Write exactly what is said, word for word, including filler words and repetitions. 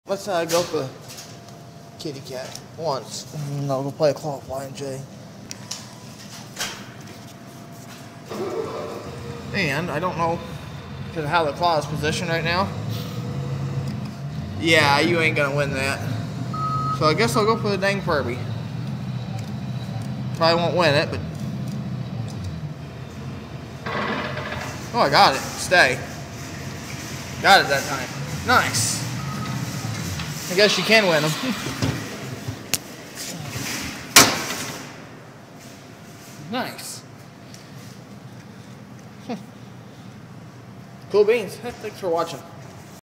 Let's uh, go for kitty cat once. And I'll go play a claw flying J. And I don't know how the claw is positioned right now. Yeah, you ain't gonna win that. So I guess I'll go for the dang Furby. Probably won't win it, but oh, I got it. Stay. Got it that time. Nice. I guess you can win them. Nice. Cool beans. Thanks for watching.